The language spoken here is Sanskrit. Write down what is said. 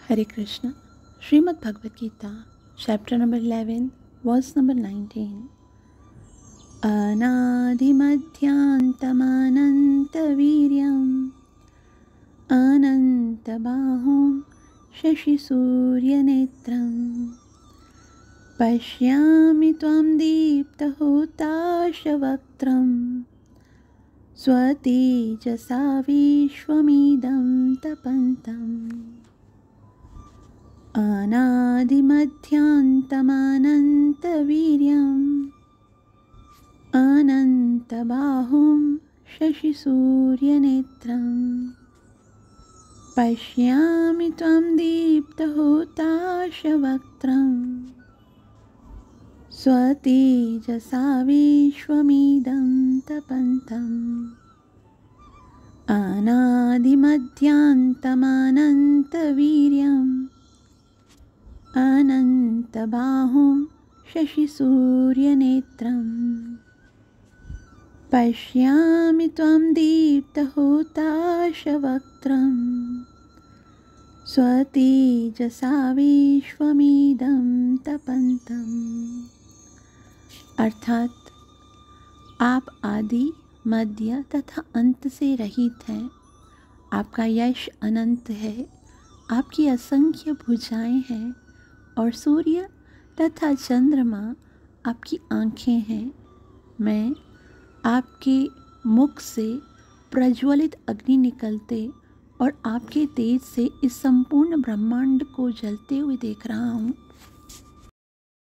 Hare Krishna. Srimad Bhagavad Gita, chapter number 11, verse number 19. Anadimadhyantamanantaviryam anantabahum shashisuryanetram pashyami tvam deeptahutashavaktam swatejasa vishwamidam tapantam. Anadimadhyantamanantaviryam anantabahum shashisuryanetram pashyami tvam deeptahutashavaktam swatejasa vishwamidam tapantam. Anadimadhyantamanantaviryam anantabahum shashisuryanetram pashyami tvam deeptahutashavaktam swatejasa vishwamidam tapantam. अर्थात आप आदि मध्य तथा अंत से रहित हैं। आपका यश अनंत है, आपकी असंख्य भुजाएं हैं और सूर्य तथा चंद्रमा आपकी आँखें हैं। मैं आपके मुख से प्रज्वलित अग्नि निकलते और आपके तेज से इस संपूर्ण ब्रह्मांड को जलते हुए देख रहा हूँ।